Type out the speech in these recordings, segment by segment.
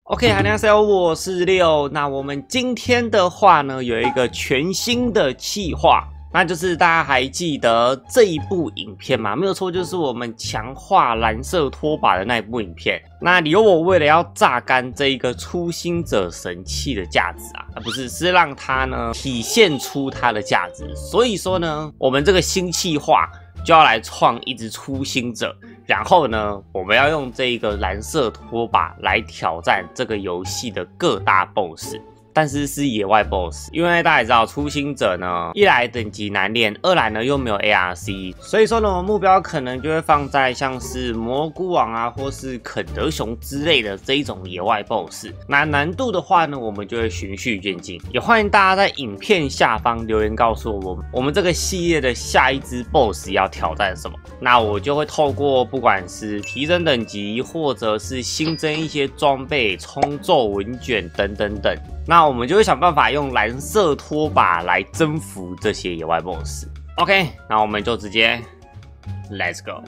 OK， 大家好，我是六。那我们今天的话呢，有一个全新的企划，那就是大家还记得这一部影片吗？没有错，就是我们强化蓝色拖把的那一部影片。那理由我为了要榨干这一个初心者神器的价值啊，不是，是让它呢体现出它的价值。所以说呢，我们这个新企划就要来创一只初心者。然后呢，我们要用这个蓝色拖把来挑战这个游戏的各大 BOSS， 但是是野外 BOSS， 因为大家也知道初心者呢，一来等级难练，二来呢又没有 ARC， 所以说呢，我们目标可能就会放在像是蘑菇王啊，或是肯德熊之类的这一种野外 BOSS。那难度的话呢，我们就会循序渐进，也欢迎大家在影片下方留言告诉我们这个系列的下一只 BOSS 要挑战什么。那我就会透过不管是提升等级，或者是新增一些装备、冲咒文卷等等等，那我们就会想办法用蓝色拖把来征服这些野外 BOSS。OK， 那我们就直接 Let's go。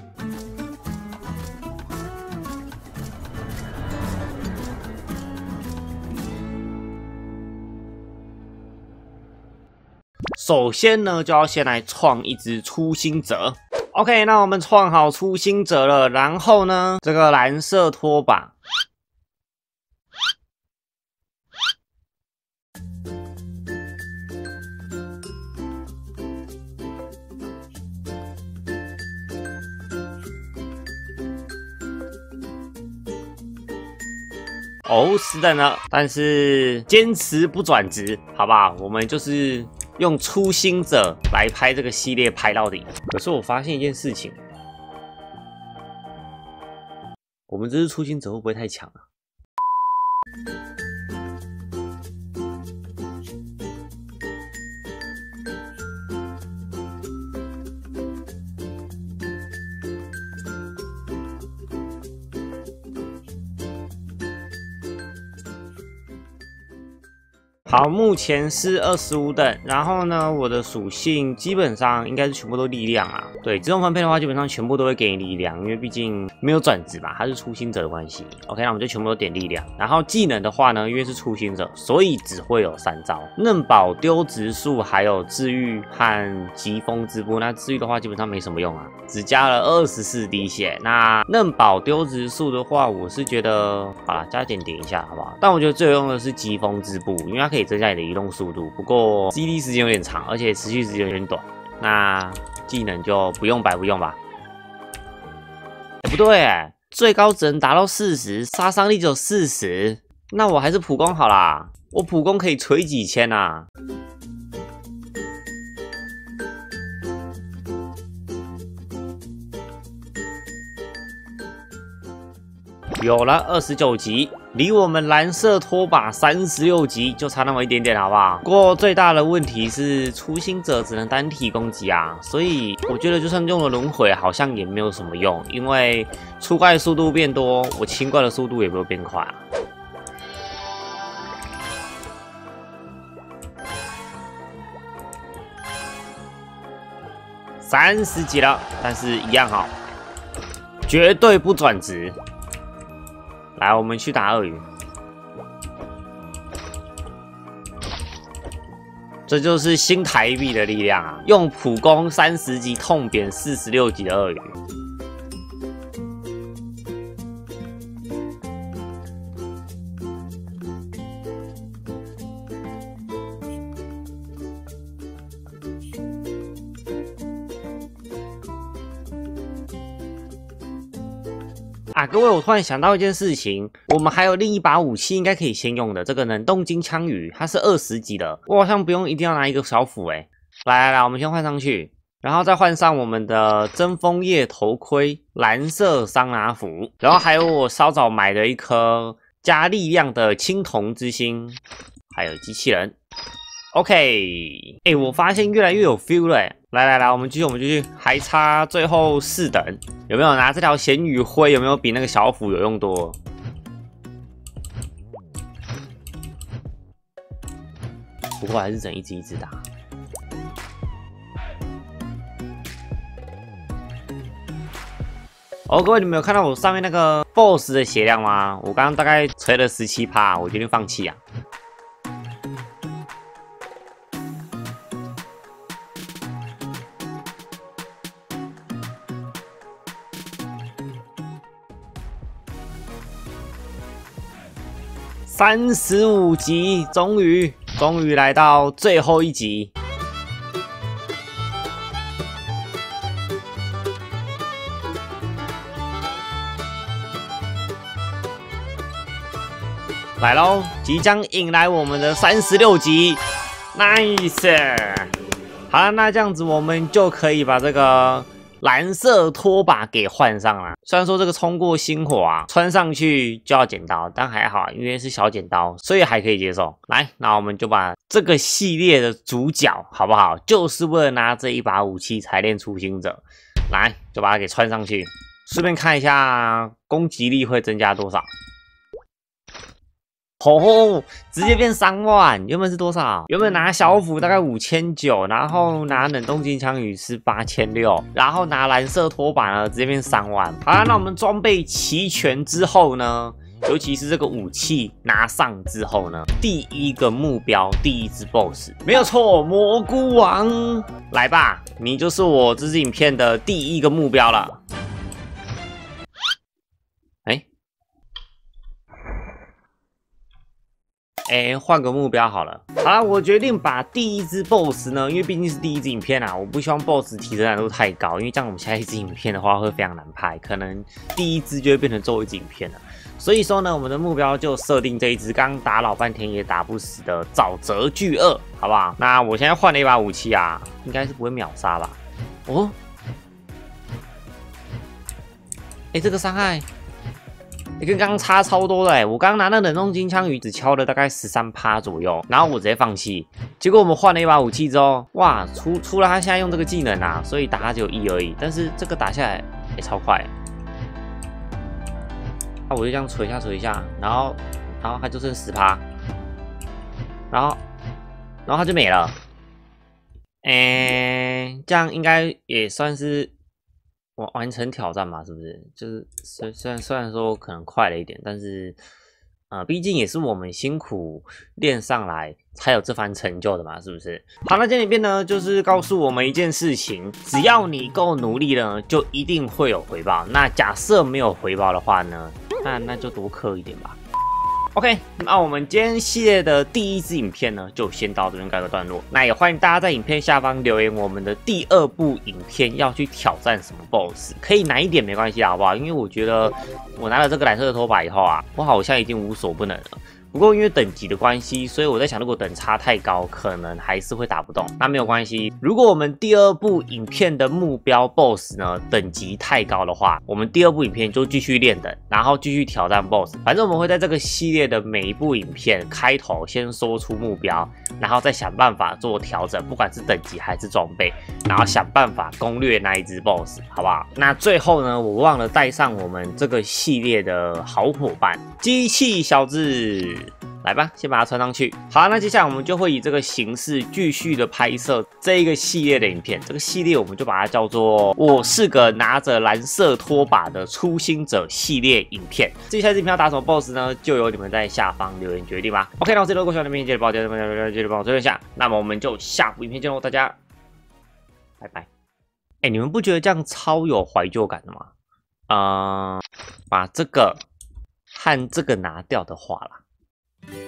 首先呢，就要先来创一只初心者。OK， 那我们创好初心者了，然后呢，这个蓝色拖把，是的呢，但是坚持不转职，好不好？我们就是用初心者来拍这个系列拍到底。可是我发现一件事情，我们这只初心者会不会太强啊？好，目前是25等，然后呢，我的属性基本上应该是全部都力量啊。对，自动分配的话，基本上全部都会给你力量，因为毕竟没有转职吧，它是初心者的关系。OK， 那我们就全部都点力量。然后技能的话呢，因为是初心者，所以只会有3招：嫩宝、丢植树，还有治愈和疾风之步。那治愈的话，基本上没什么用啊，只加了24滴血。那嫩宝、丢植树的话，我是觉得好啦，加减点一下，好不好？但我觉得最有用的是疾风之步，因为它可以增加你的移动速度，不过 CD 时间有点长，而且持续时间有点短。那技能就不用白不用吧？不对欸，最高只能达到40，杀伤力只有40。那我还是普攻好啦，我普攻可以锤几千啊！有了29级，离我们蓝色拖把36级就差那么一点点，好不好？不过最大的问题是初心者只能单体攻击啊，所以我觉得就算用了轮回，好像也没有什么用，因为出怪速度变多，我清怪的速度也没有变快啊。30级了，但是一样好，绝对不转职。来，我们去打鳄鱼。这就是新台币的力量啊！用普攻30级痛扁46级的鳄鱼。啊，各位，我突然想到一件事情，我们还有另一把武器应该可以先用的，这个冷冻金枪鱼，它是20级的，我好像不用一定要拿一个小斧欸。来，我们先换上去，然后再换上我们的针锋叶头盔、蓝色桑拿斧，然后还有我稍早买的一颗加力量的青铜之心，还有机器人。OK， 我发现越来越有 feel 了欸。来，我们继续，还差最后4等，有没有拿这条咸鱼灰？有没有比那个小斧有用多？不过还是整一只打。 哦，各位，你们有看到我上面那个 BOSS 的血量吗？我刚刚大概锤了17%，我决定放弃啊。35集，终于来到最后一集。来喽，即将迎来我们的36集 ，nice。好了，那这样子我们就可以把这个蓝色拖把给换上了。虽然说这个冲过星火啊，穿上去就要剪刀，但还好，因为是小剪刀，所以还可以接受。来，那我们就把这个系列的主角，好不好？就是为了拿这一把武器才练初心者，来，就把它给穿上去。顺便看一下攻击力会增加多少。哦，直接变3万，原本是多少？原本拿小斧大概5900，然后拿冷冻金枪鱼是8600，然后拿蓝色拖把呢，直接变3万。好啦，那我们装备齐全之后呢，尤其是这个武器拿上之后呢，第一个目标，第一只 BOSS， 没有错，蘑菇王，来吧，你就是我这支影片的第一个目标了。换个目标好了。好啦，我决定把第一只 BOSS 呢，因为毕竟是第一支影片啊，我不希望 BOSS 提升难度太高，因为这样我们下一支影片的话会非常难拍，可能第一支就会变成最后一支影片了。所以说呢，我们的目标就设定这一只刚打老半天也打不死的沼泽巨鳄，好不好？那我现在换了一把武器啊，应该是不会秒杀吧？哦，这个伤害。跟刚刚差超多的我刚刚拿那冷冻金枪鱼只敲了大概13%左右，然后我直接放弃。结果我们换了一把武器之后，哇，除了他现在用这个技能啊，所以打他只有1而已，但是这个打下来也超快。那我就这样锤一下，然后他就剩10%，然后他就没了。这样应该也算是完成挑战嘛，是不是？就是虽然说可能快了一点，但是毕竟也是我们辛苦练上来才有这番成就的嘛，是不是？好，那这里边呢，就是告诉我们一件事情：只要你够努力呢，就一定会有回报。那假设没有回报的话呢，那就多氪一点吧。OK， 那我们今天系列的第一支影片呢，就先到这边告个段落。那也欢迎大家在影片下方留言，我们的第2部影片要去挑战什么 BOSS， 可以难一点没关系，好不好？因为我觉得我拿了这个蓝色的拖把以后啊，我好像已经无所不能了。不过因为等级的关系，所以我在想，如果等差太高，可能还是会打不动。那没有关系，如果我们第2部影片的目标 BOSS 呢等级太高的话，我们第2部影片就继续练等，然后继续挑战 BOSS。反正我们会在这个系列的每一部影片开头先说出目标，然后再想办法做调整，不管是等级还是装备，然后想办法攻略那一只 BOSS， 好不好？那最后呢，我忘了带上我们这个系列的好伙伴机器小子。来吧，先把它穿上去。好，那接下来我们就会以这个形式继续的拍摄这一个系列的影片。这个系列我们就把它叫做“我是个拿着蓝色拖把的初心者”系列影片。至于下次影片要打什么 BOSS 呢，就由你们在下方留言决定吧。OK， 那我这里如果喜欢的影片，记得帮我点赞，记得帮我追一下。那么我们就下部影片见喽，大家拜拜。你们不觉得这样超有怀旧感的吗？把这个和这个拿掉的话啦。